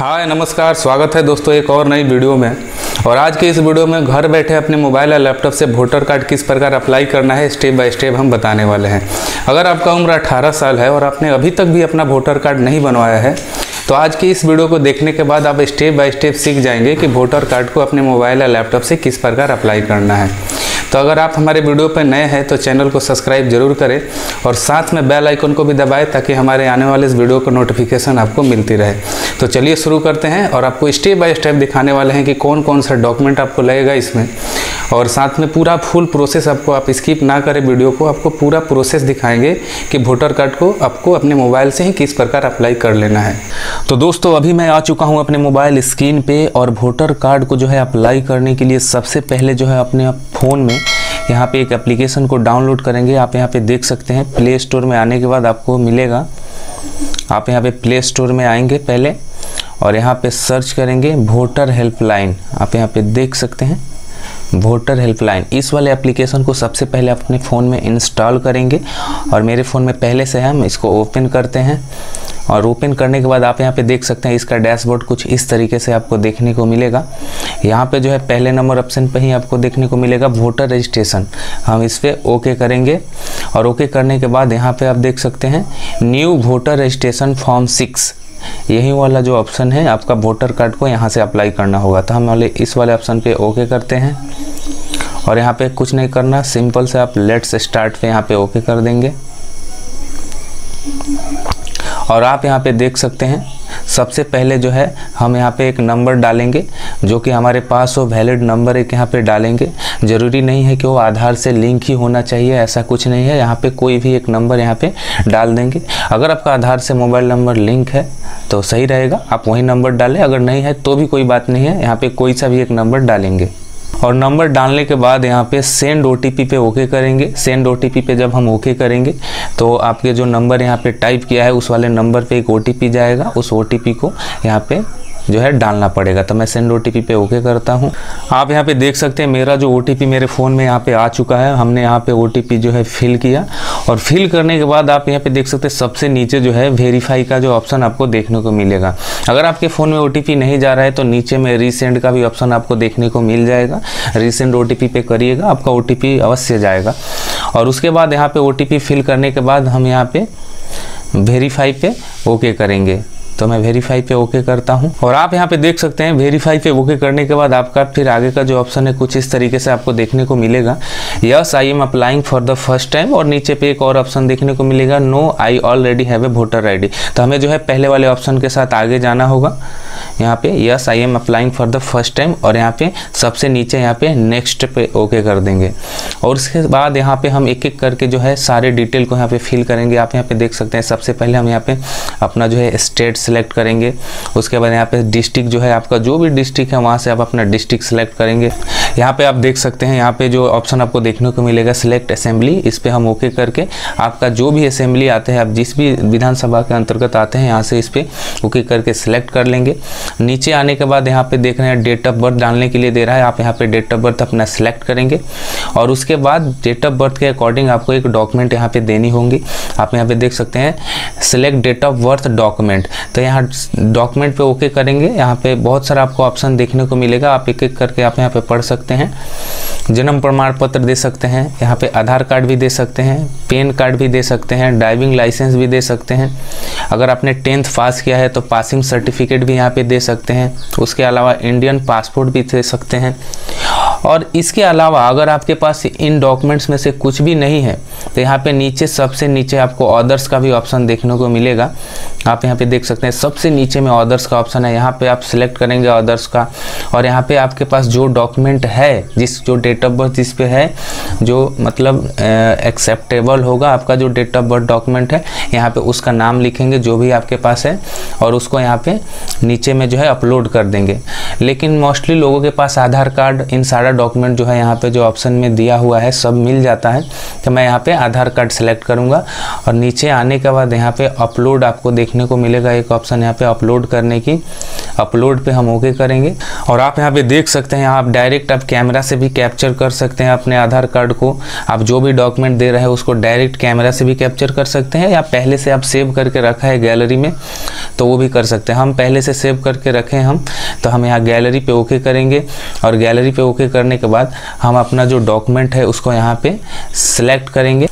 हाय नमस्कार, स्वागत है दोस्तों एक और नई वीडियो में। और आज की इस वीडियो में घर बैठे अपने मोबाइल या लैपटॉप से वोटर कार्ड किस प्रकार अप्लाई करना है स्टेप बाय स्टेप हम बताने वाले हैं। अगर आपका उम्र 18 साल है और आपने अभी तक भी अपना वोटर कार्ड नहीं बनवाया है तो आज की इस वीडियो को देखने के बाद आप स्टेप बाय स्टेप सीख जाएंगे कि वोटर कार्ड को अपने मोबाइल या लैपटॉप से किस प्रकार अप्लाई करना है। तो अगर आप हमारे वीडियो पर नए हैं तो चैनल को सब्सक्राइब जरूर करें और साथ में बेल आइकन को भी दबाएं ताकि हमारे आने वाले इस वीडियो का नोटिफिकेशन आपको मिलती रहे। तो चलिए शुरू करते हैं और आपको स्टेप बाय स्टेप दिखाने वाले हैं कि कौन कौन सा डॉक्यूमेंट आपको लगेगा इसमें, और साथ में पूरा फुल प्रोसेस आपको, आप स्किप ना करें वीडियो को, आपको पूरा प्रोसेस दिखाएंगे कि वोटर कार्ड को आपको अपने मोबाइल से ही किस प्रकार अप्लाई कर लेना है। तो दोस्तों अभी मैं आ चुका हूं अपने मोबाइल स्क्रीन पे और वोटर कार्ड को जो है अप्लाई करने के लिए सबसे पहले जो है अपने फ़ोन में यहाँ पे एक एप्लीकेशन को डाउनलोड करेंगे। आप यहाँ पे देख सकते हैं प्ले स्टोर में आने के बाद आपको मिलेगा, आप यहाँ पे प्ले स्टोर में आएंगे पहले और यहाँ पे सर्च करेंगे वोटर हेल्पलाइन। आप यहाँ पे देख सकते हैं वोटर हेल्पलाइन, इस वाले एप्लीकेशन को सबसे पहले अपने फ़ोन में इंस्टॉल करेंगे और मेरे फ़ोन में पहले से है। हम इसको ओपन करते हैं और ओपन करने के बाद आप यहाँ पे देख सकते हैं इसका डैशबोर्ड कुछ इस तरीके से आपको देखने को मिलेगा। यहाँ पे जो है पहले नंबर ऑप्शन पे ही आपको देखने को मिलेगा वोटर रजिस्ट्रेशन। हम इस पर ओके करेंगे और ओके करने के बाद यहाँ पे आप देख सकते हैं न्यू वोटर रजिस्ट्रेशन फॉर्म 6, यही वाला जो ऑप्शन है आपका वोटर कार्ड को यहाँ से अप्लाई करना होगा। तो हम इस वाले ऑप्शन पे ओके करते हैं और यहाँ पे कुछ नहीं करना, सिंपल से आप लेट्स स्टार्ट पे यहाँ पे ओके कर देंगे। और आप यहाँ पे देख सकते हैं सबसे पहले जो है हम यहाँ पे एक नंबर डालेंगे जो कि हमारे पास वो वैलिड नंबर एक यहाँ पे डालेंगे। ज़रूरी नहीं है कि वो आधार से लिंक ही होना चाहिए, ऐसा कुछ नहीं है। यहाँ पे कोई भी एक नंबर यहाँ पे डाल देंगे। अगर आपका आधार से मोबाइल नंबर लिंक है तो सही रहेगा, आप वही नंबर डालें। अगर नहीं है तो भी कोई बात नहीं है, यहाँ पे कोई सा भी एक नंबर डालेंगे। और नंबर डालने के बाद यहाँ पे सेंड OTP पे ओके करेंगे। सेंड OTP पे जब हम ओके करेंगे तो आपके जो नंबर यहाँ पे टाइप किया है उस वाले नंबर पे एक OTP जाएगा, उस OTP को यहाँ पे जो है डालना पड़ेगा। तो मैं सेंड OTP पे ओके करता हूँ। आप यहाँ पे देख सकते हैं मेरा जो OTP मेरे फ़ोन में यहाँ पे आ चुका है। हमने यहाँ पे OTP जो है फिल किया और फिल करने के बाद आप यहाँ पे देख सकते हैं सबसे नीचे जो है वेरीफाई का जो ऑप्शन आपको देखने को मिलेगा। अगर आपके फ़ोन में OTP नहीं जा रहा है तो नीचे में रीसेंड का भी ऑप्शन आपको देखने को मिल जाएगा। रीसेंड OTP पे करिएगा, आपका OTP अवश्य जाएगा। और उसके बाद यहाँ पे OTP फिल करने के बाद हम यहाँ पे वेरीफाई पे ओके करेंगे। तो मैं वेरीफाई पे ओके करता हूं और आप यहां पे देख सकते हैं वेरीफाई पे ओके करने के बाद आपका फिर आगे का जो ऑप्शन है कुछ इस तरीके से आपको देखने को मिलेगा, yes I am applying for the first time. और नीचे पे एक और ऑप्शन देखने को मिलेगा, no I already have a voter ID। तो हमें जो है पहले वाले ऑप्शन के साथ आगे जाना होगा। यहाँ पे yes I am applying for the first time और यहाँ पे सबसे नीचे यहाँ पे नेक्स्ट पे ओके कर देंगे। और उसके बाद यहाँ पे हम एक एक करके जो है सारे डिटेल को यहाँ पे फिल करेंगे। आप यहाँ पे देख सकते हैं सबसे पहले हम यहाँ पे अपना जो है स्टेट सेलेक्ट करेंगे। उसके बाद यहाँ पे डिस्ट्रिक्ट जो है आपका जो भी डिस्ट्रिक्ट है वहाँ से आप अपना डिस्ट्रिक्ट सेलेक्ट करेंगे। यहाँ पे आप देख सकते हैं यहाँ पे जो ऑप्शन आपको देखने को मिलेगा सिलेक्ट असेंबली, इस पे हम ओके करके आपका जो भी असेंबली आते हैं, आप जिस भी विधानसभा के अंतर्गत आते हैं यहाँ से इस पे ओके करके सिलेक्ट कर लेंगे। नीचे आने के बाद यहाँ पे देख रहे हैं डेट ऑफ बर्थ डालने के लिए दे रहा है, आप यहाँ पे डेट ऑफ बर्थ अपना सिलेक्ट करेंगे और उसके बाद डेट ऑफ बर्थ के अकॉर्डिंग आपको एक डॉक्यूमेंट यहाँ पे देनी होंगी। आप यहाँ पे देख सकते हैं select date of birth document, तो यहाँ डॉक्यूमेंट पे ओके करेंगे। यहाँ पे बहुत सारा आपको ऑप्शन देखने को मिलेगा, आप एक एक करके आप यहाँ पे पढ़ सकते हैं। जन्म प्रमाण पत्र दे सकते हैं, यहाँ पे आधार कार्ड भी दे सकते हैं, पैन कार्ड भी दे सकते हैं, ड्राइविंग लाइसेंस भी दे सकते हैं। अगर आपने 10th पास किया है तो पासिंग सर्टिफिकेट भी यहाँ पे दे सकते हैं। उसके अलावा इंडियन पासपोर्ट भी दे सकते हैं। और इसके अलावा अगर आपके पास इन डॉक्यूमेंट्स में से कुछ भी नहीं है तो यहाँ पे नीचे सबसे नीचे आपको अदर्स का भी ऑप्शन देखने को मिलेगा। आप यहाँ पे देख सकते हैं सबसे नीचे में अदर्स का ऑप्शन है, यहाँ पे आप सिलेक्ट करेंगे अदर्स का। और यहाँ पे आपके पास जो डॉक्यूमेंट है, जो डेट ऑफ बर्थ जिस पे है, जो मतलब एक्सेप्टेबल होगा आपका जो डेट ऑफ बर्थ डॉक्यूमेंट है, यहाँ पे उसका नाम लिखेंगे जो भी आपके पास है और उसको यहाँ पे नीचे में जो है अपलोड कर देंगे। लेकिन मोस्टली लोगों के पास आधार कार्ड, इन सारा डॉक्यूमेंट जो है यहाँ पे जो ऑप्शन में दिया हुआ है सब मिल जाता है। तो मैं यहाँ पे आधार कार्ड सेलेक्ट करूँगा और नीचे आने के बाद यहाँ पे अपलोड आपको देखने को मिलेगा एक ऑप्शन यहाँ पे अपलोड करने की। अपलोड पे हम ओके करेंगे। और आप यहाँ पे देख सकते हैं, आप डायरेक्ट आप कैमरा से भी कैप्चर कर सकते हैं अपने आधार कार्ड को। आप जो भी डॉक्यूमेंट दे रहे हैं उसको डायरेक्ट कैमरा से भी कैप्चर कर सकते हैं, या पहले से आप सेव करके रखा है गैलरी में तो वो भी कर सकते हैं। हम पहले से सेव करके रखे हैं तो हम यहाँ गैलरी पे ओके करेंगे। और गैलरी पे ओके करने के बाद हम अपना जो डॉक्यूमेंट है उसको यहाँ पे सिलेक्ट करेंगे।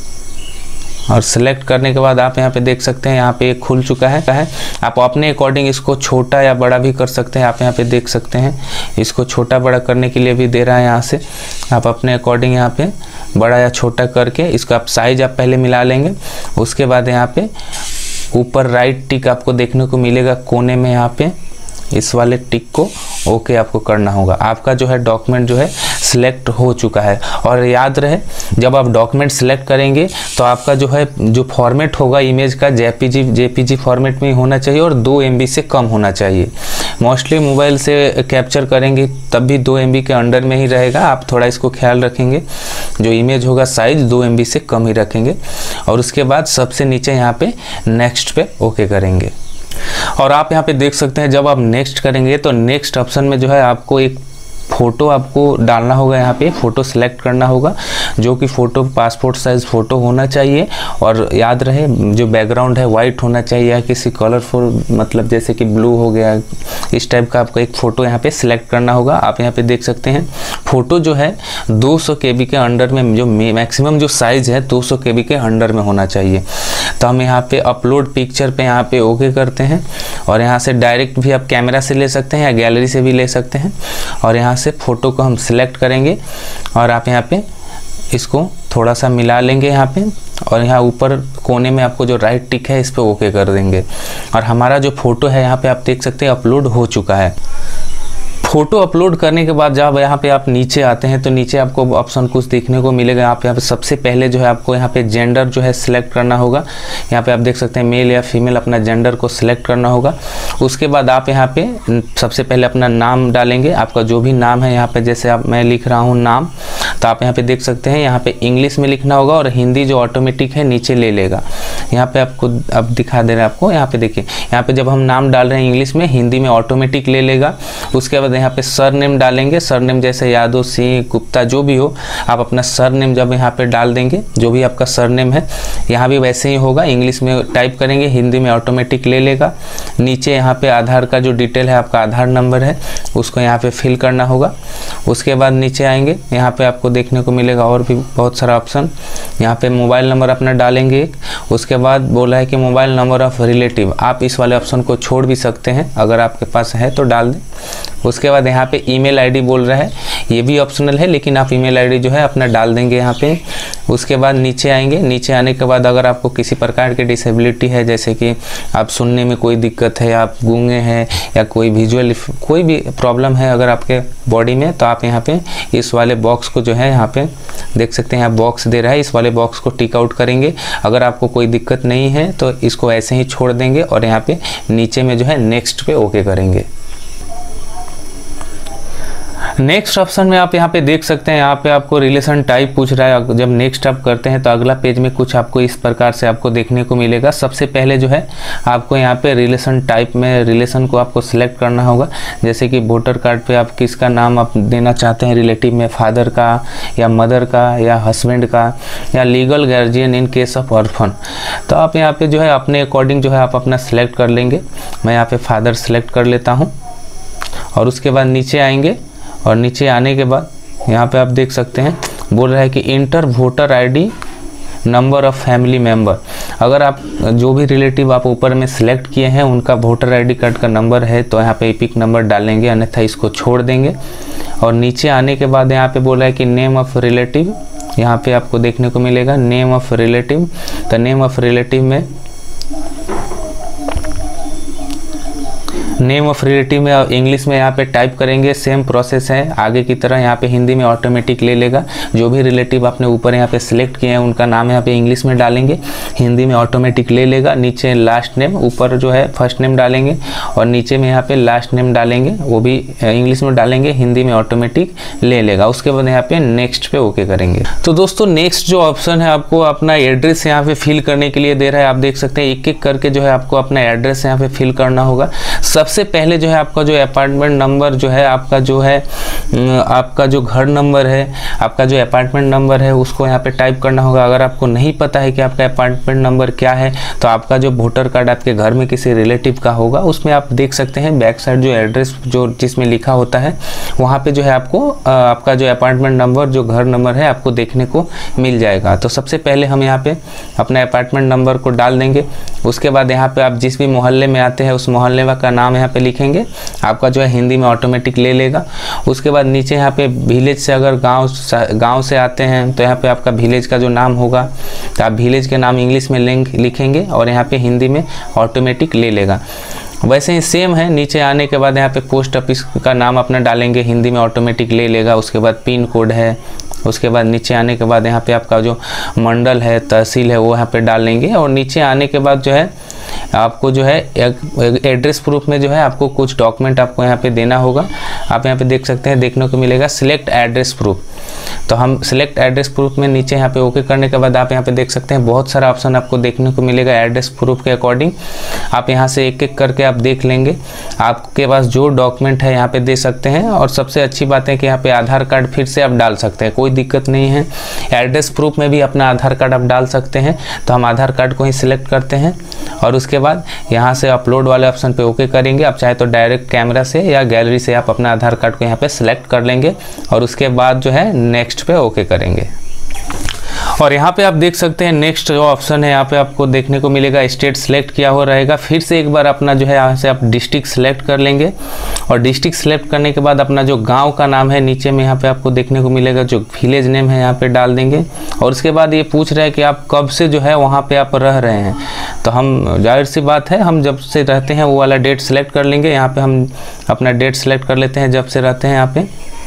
और सिलेक्ट करने के बाद आप यहाँ पे देख सकते हैं, यहाँ पे एक खुल चुका है। आप अपने अकॉर्डिंग इसको छोटा या बड़ा भी कर सकते हैं। आप यहाँ पे देख सकते हैं, इसको छोटा बड़ा करने के लिए भी दे रहा है। यहाँ से आप अपने अकॉर्डिंग यहाँ पे बड़ा या छोटा करके इसका आप साइज आप पहले मिला लेंगे। उसके बाद यहाँ पे ऊपर राइट टिक आपको देखने को मिलेगा कोने में, यहाँ पे इस वाले टिक को ओके आपको करना होगा। आपका जो है डॉक्यूमेंट जो है सिलेक्ट हो चुका है। और याद रहे, जब आप डॉक्यूमेंट सिलेक्ट करेंगे तो आपका जो है जो फॉर्मेट होगा इमेज का जेपीजी फॉर्मेट में होना चाहिए और 2 MB से कम होना चाहिए। मोस्टली मोबाइल से कैप्चर करेंगे तब भी 2 MB के अंडर में ही रहेगा। आप थोड़ा इसको ख्याल रखेंगे, जो इमेज होगा साइज 2 MB से कम ही रखेंगे। और उसके बाद सबसे नीचे यहाँ पे नेक्स्ट पे ओके करेंगे। और आप यहाँ पे देख सकते हैं, जब आप नेक्स्ट करेंगे तो नेक्स्ट ऑप्शन में जो है आपको एक फ़ोटो आपको डालना होगा। यहाँ पे फ़ोटो सेलेक्ट करना होगा, जो कि फ़ोटो पासपोर्ट साइज़ फ़ोटो होना चाहिए। और याद रहे, जो बैकग्राउंड है वाइट होना चाहिए या किसी कलरफुल, मतलब जैसे कि ब्लू हो गया, इस टाइप का आपको एक फ़ोटो यहाँ पे सिलेक्ट करना होगा। आप यहाँ पे देख सकते हैं, फ़ोटो जो है 200 KB के अंडर में, जो मैक्सिमम जो साइज़ है 200 KB के अंडर में होना चाहिए। तो हम यहाँ पे अपलोड पिक्चर पे यहाँ पे ओके करते हैं। और यहाँ से डायरेक्ट भी आप कैमरा से ले सकते हैं या गैलरी से भी ले सकते हैं। और यहाँ से फ़ोटो को हम सिलेक्ट करेंगे और आप यहाँ पे इसको थोड़ा सा मिला लेंगे यहाँ पे। और यहाँ ऊपर कोने में आपको जो राइट टिक है इस पे ओके कर देंगे। और हमारा जो फ़ोटो है यहाँ पे आप देख सकते हैं अपलोड हो चुका है। फ़ोटो अपलोड करने के बाद जब यहाँ पे आप नीचे आते हैं तो नीचे आपको ऑप्शन कुछ देखने को मिलेगा। यहाँ पे सबसे पहले जो है आपको यहाँ पे जेंडर जो है सिलेक्ट करना होगा। यहाँ पे आप देख सकते हैं मेल या फीमेल, अपना जेंडर को सिलेक्ट करना होगा। उसके बाद आप यहाँ पे सबसे पहले अपना नाम डालेंगे, आपका जो भी नाम है। यहाँ पे जैसे आप मैं लिख रहा हूँ नाम, तो आप यहाँ पे देख सकते हैं यहाँ पे इंग्लिश में लिखना होगा और हिंदी जो ऑटोमेटिक है नीचे ले लेगा। यहाँ पे आपको अब दिखा दे रहा है आपको, यहाँ पे देखिए, यहाँ पे जब हम नाम डाल रहे हैं इंग्लिश में, हिंदी में ऑटोमेटिक ले लेगा। उसके बाद यहाँ पे सर नेम डालेंगे, सर नेम जैसे यादव, सिंह, गुप्ता जो भी हो, आप अपना सर नेम जब यहाँ पे डाल देंगे, जो भी आपका सर नेम है, यहाँ भी वैसे ही होगा। इंग्लिश में टाइप करेंगे, हिंदी में ऑटोमेटिक ले लेगा। नीचे यहाँ पे आधार का जो डिटेल है, आपका आधार नंबर है, उसको यहाँ पे फिल करना होगा। उसके बाद नीचे आएंगे, यहाँ पे आपको देखने को मिलेगा और भी बहुत सारा ऑप्शन। यहाँ पे मोबाइल नंबर अपना डालेंगे एक। उसके बाद बोला है कि मोबाइल नंबर ऑफ रिलेटिव, आप इस वाले ऑप्शन को छोड़ भी सकते हैं, अगर आपके पास है तो डाल दें। उसके बाद यहाँ पे ईमेल आईडी बोल रहा है, ये भी ऑप्शनल है, लेकिन आप ईमेल आईडी जो है अपना डाल देंगे यहाँ पे। उसके बाद नीचे आएंगे, नीचे आने के बाद अगर आपको किसी प्रकार की डिसेबिलिटी है, जैसे कि आप सुनने में कोई दिक्कत है, आप गूंगे हैं, या कोई विजुअल कोई भी प्रॉब्लम है अगर आपके बॉडी में, तो आप यहाँ पे इस वाले बॉक्स को जो है यहाँ पे देख सकते हैं, यहाँ बॉक्स दे रहा है, इस वाले बॉक्स को टिक आउट करेंगे। अगर आपको कोई दिक्कत नहीं है तो इसको ऐसे ही छोड़ देंगे और यहाँ पे नीचे में जो है नेक्स्ट पे ओके करेंगे। नेक्स्ट ऑप्शन में आप यहाँ पे देख सकते हैं, यहाँ पे आपको रिलेशन टाइप पूछ रहा है। जब नेक्स्ट आप करते हैं तो अगला पेज में कुछ आपको इस प्रकार से आपको देखने को मिलेगा। सबसे पहले जो है आपको यहाँ पे रिलेशन टाइप में रिलेशन को आपको सिलेक्ट करना होगा। जैसे कि वोटर कार्ड पे आप किसका नाम आप देना चाहते हैं रिलेटिव में, फादर का या मदर का या हस्बैंड का या legal guardian in case of orphan. तो आप यहाँ पे जो है अपने अकॉर्डिंग जो है आप अपना सिलेक्ट कर लेंगे। मैं यहाँ पे फादर सेलेक्ट कर लेता हूँ। और उसके बाद नीचे आएंगे और नीचे आने के बाद यहाँ पे आप देख सकते हैं बोल रहा है कि enter voter ID number of family member. अगर आप जो भी रिलेटिव आप ऊपर में सिलेक्ट किए हैं उनका वोटर आईडी कार्ड का नंबर है तो यहाँ पे एपिक नंबर डालेंगे, अन्यथा इसको छोड़ देंगे। और नीचे आने के बाद यहाँ पे बोल रहा है कि नेम ऑफ रिलेटिव, यहाँ पे आपको देखने को मिलेगा नेम ऑफ रिलेटिव। तो नेम ऑफ रिलेटिव में नेम ऑफ रिलेटिव में इंग्लिश में यहाँ पे टाइप करेंगे, सेम प्रोसेस है आगे की तरह। यहाँ पे हिंदी में ऑटोमेटिक ले लेगा। जो भी रिलेटिव आपने ऊपर यहाँ पे सिलेक्ट किए हैं उनका नाम यहाँ पे इंग्लिश में डालेंगे, हिंदी में ऑटोमेटिक ले लेगा। नीचे लास्ट नेम, ऊपर जो है फर्स्ट नेम डालेंगे और नीचे में यहाँ पे लास्ट नेम डालेंगे, वो भी इंग्लिश में डालेंगे, हिंदी में ऑटोमेटिक ले लेगा। उसके बाद यहाँ पे नेक्स्ट पे ओके करेंगे। तो दोस्तों नेक्स्ट जो ऑप्शन है आपको अपना एड्रेस यहाँ पे फिल करने के लिए दे रहा है। आप देख सकते हैं एक एक करके जो है आपको अपना एड्रेस यहाँ पे फिल करना होगा। सबसे सबसे पहले जो है आपका जो अपार्टमेंट नंबर जो है आपका जो घर नंबर है, आपका जो अपार्टमेंट नंबर है उसको यहाँ पे टाइप करना होगा। अगर आपको नहीं पता है कि आपका अपार्टमेंट नंबर क्या है तो आपका जो वोटर कार्ड आपके घर में किसी रिलेटिव का होगा उसमें आप देख सकते हैं बैक साइड जो एड्रेस जो जिसमें लिखा होता है वहाँ पे जो है आपको आपका जो अपार्टमेंट नंबर जो घर नंबर है आपको देखने को मिल जाएगा। तो सबसे पहले हम यहाँ पे अपना अपार्टमेंट नंबर को डाल देंगे। उसके बाद यहाँ पे आप जिस भी मोहल्ले में आते हैं उस मोहल्ले का नाम यहाँ पे लिखेंगे, आपका जो है हिंदी में ऑटोमेटिक ले लेगा। उसके बाद नीचे यहाँ पे विलेज से अगर गांव से आते हैं तो यहाँ पे आपका विलेज का जो नाम होगा तो आप विलेज के नाम इंग्लिश में लिखेंगे और यहाँ पे हिंदी में ऑटोमेटिक ले लेगा। वैसे ही सेम है, नीचे आने के बाद यहाँ पे पोस्ट ऑफिस का नाम अपना डालेंगे, हिंदी में ऑटोमेटिक ले लेगा। उसके बाद पिन कोड है, उसके बाद नीचे आने के बाद यहाँ पे आपका जो मंडल है तहसील है वो यहाँ पे डाल लेंगे। और नीचे आने के बाद जो है आपको जो है एड्रेस प्रूफ में जो है आपको कुछ डॉक्यूमेंट आपको यहाँ पे देना होगा। आप यहाँ पे देख सकते हैं, देखने को मिलेगा सिलेक्ट एड्रेस प्रूफ। तो हम सिलेक्ट एड्रेस प्रूफ में नीचे यहाँ पे ओके करने के बाद आप यहाँ पे देख सकते हैं बहुत सारा ऑप्शन आपको देखने को मिलेगा एड्रेस प्रूफ के अकॉर्डिंग। आप यहाँ से एक एक करके आप देख लेंगे, आपके पास जो डॉक्यूमेंट है यहाँ पे दे सकते हैं। और सबसे अच्छी बात है कि यहाँ पे आधार कार्ड फिर से आप डाल सकते हैं, कोई दिक्कत नहीं है। एड्रेस प्रूफ में भी अपना आधार कार्ड आप डाल सकते हैं। तो हम आधार कार्ड को ही सिलेक्ट करते हैं और उसके बाद यहाँ से अपलोड वाले ऑप्शन पे ओके करेंगे। आप चाहे तो डायरेक्ट कैमरा से या गैलरी से आप अपना आधार कार्ड को यहाँ पे सिलेक्ट कर लेंगे और उसके बाद जो है नेक्स्ट पे ओके करेंगे। और यहाँ पे आप देख सकते हैं नेक्स्ट जो ऑप्शन है यहाँ पे आपको देखने को मिलेगा स्टेट सेलेक्ट किया हुआ रहेगा। फिर से एक बार अपना जो है यहाँ से आप डिस्ट्रिक्ट सेलेक्ट कर लेंगे और डिस्ट्रिक्ट सेलेक्ट करने के बाद अपना जो गांव का नाम है नीचे में यहाँ पे आपको देखने को मिलेगा जो विलेज नेम है यहाँ पे डाल देंगे। और उसके बाद ये पूछ रहा है कि आप कब से जो है वहाँ पे आप रह रहे हैं। तो हम जाहिर सी बात है हम जब से रहते हैं वो वाला डेट सेलेक्ट कर लेंगे। यहाँ पे हम अपना डेट सेलेक्ट कर लेते हैं जब से रहते हैं यहाँ पे,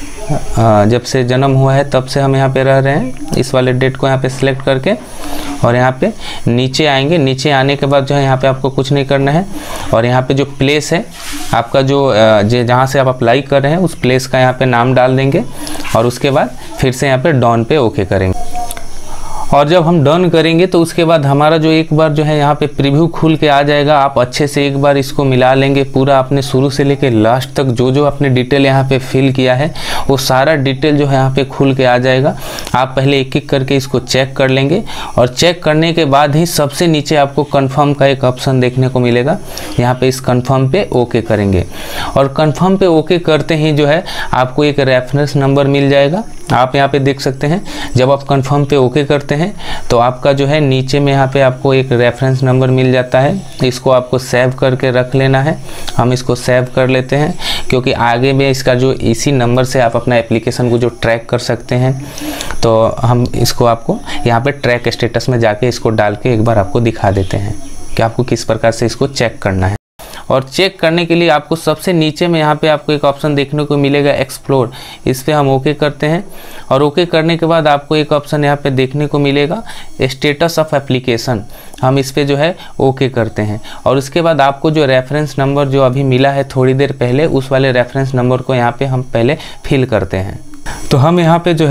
जब से जन्म हुआ है तब से हम यहाँ पे रह रहे हैं। इस वाले डेट को यहाँ पे सिलेक्ट करके और यहाँ पे नीचे आएंगे। नीचे आने के बाद जो है यहाँ पे आपको कुछ नहीं करना है और यहाँ पे जो प्लेस है आपका जो जहाँ से आप अप्लाई कर रहे हैं उस प्लेस का यहाँ पे नाम डाल देंगे और उसके बाद फिर से यहाँ पे डन पे ओके करेंगे। और जब हम डन करेंगे तो उसके बाद हमारा जो एक बार जो है यहाँ पे प्रीव्यू खुल के आ जाएगा। आप अच्छे से एक बार इसको मिला लेंगे, पूरा आपने शुरू से लेके लास्ट तक जो आपने डिटेल यहाँ पे फिल किया है वो सारा डिटेल जो है यहाँ पे खुल के आ जाएगा। आप पहले एक एक करके इसको चेक कर लेंगे और चेक करने के बाद ही सबसे नीचे आपको कन्फर्म का एक ऑप्शन देखने को मिलेगा। यहाँ पे इस कन्फर्म पे ओके करेंगे और कन्फर्म पे ओके करते ही जो है आपको एक रेफरेंस नंबर मिल जाएगा। आप यहाँ पे देख सकते हैं जब आप कन्फर्म पे ओके करते हैं तो आपका जो है नीचे में यहाँ पे आपको एक रेफरेंस नंबर मिल जाता है। इसको आपको सेव करके रख लेना है। हम इसको सेव कर लेते हैं क्योंकि आगे में इसका जो इसी नंबर से आप अपना एप्लीकेशन को जो ट्रैक कर सकते हैं। तो हम इसको आपको यहाँ पे ट्रैक स्टेटस में जाके इसको डाल के एक बार आपको दिखा देते हैं कि आपको किस प्रकार से इसको चेक करना है। और चेक करने के लिए आपको सबसे नीचे में यहाँ पे आपको एक ऑप्शन देखने को मिलेगा एक्सप्लोर। इस पर हम ओके करते हैं और ओके करने के बाद आपको एक ऑप्शन यहाँ पे देखने को मिलेगा स्टेटस ऑफ एप्लीकेशन। हम इस पे जो है ओके करते हैं और उसके बाद आपको जो रेफरेंस नंबर जो अभी मिला है थोड़ी देर पहले उस वाले रेफरेंस नंबर को यहाँ पे हम पहले फिल करते हैं। तो हम यहाँ पे जो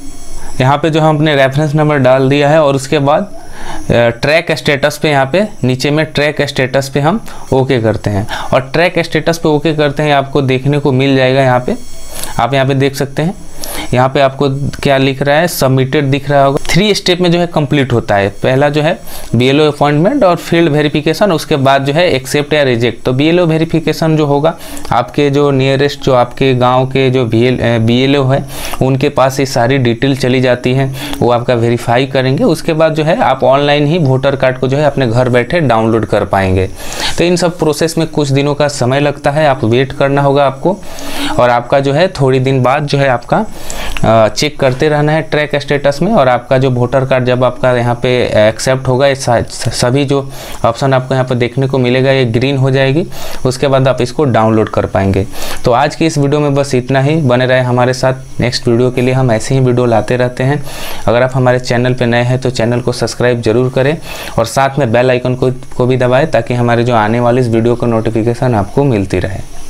हम अपने रेफरेंस नंबर डाल दिया है और उसके बाद ट्रैक स्टेटस पे यहाँ पे नीचे में ट्रैक स्टेटस पे हम ओके करते हैं और ट्रैक स्टेटस पे ओके करते हैं आपको देखने को मिल जाएगा। यहाँ पे आप यहाँ पे देख सकते हैं यहाँ पे आपको क्या लिख रहा है, सबमिटेड दिख रहा होगा। 3 स्टेप में जो है कंप्लीट होता है। पहला जो है BLO अपॉइंटमेंट और फील्ड वेरिफिकेशन, उसके बाद जो है एक्सेप्ट या रिजेक्ट। तो BLO वेरिफिकेशन जो होगा आपके जो नियरेस्ट जो आपके गांव के जो BLO है उनके पास ये सारी डिटेल चली जाती है, वो आपका वेरीफाई करेंगे। उसके बाद जो है आप ऑनलाइन ही वोटर कार्ड को जो है अपने घर बैठे डाउनलोड कर पाएंगे। तो इन सब प्रोसेस में कुछ दिनों का समय लगता है, आप वेट करना होगा आपको। और आपका जो है थोड़ी दिन बाद जो है आपका चेक करते रहना है ट्रैक स्टेटस में। और आपका जो वोटर कार्ड जब आपका यहाँ पे एक्सेप्ट होगा, सभी जो ऑप्शन आपको यहाँ पे देखने को मिलेगा ये ग्रीन हो जाएगी। उसके बाद आप इसको डाउनलोड कर पाएंगे। तो आज की इस वीडियो में बस इतना ही। बने रहे हमारे साथ, नेक्स्ट वीडियो के लिए हम ऐसे ही वीडियो लाते रहते हैं। अगर आप हमारे चैनल पर नए हैं तो चैनल को सब्सक्राइब जरूर करें और साथ में बेल आइकन को भी दबाएं ताकि हमारे जो आने वाली इस वीडियो का नोटिफिकेशन आपको मिलती रहे।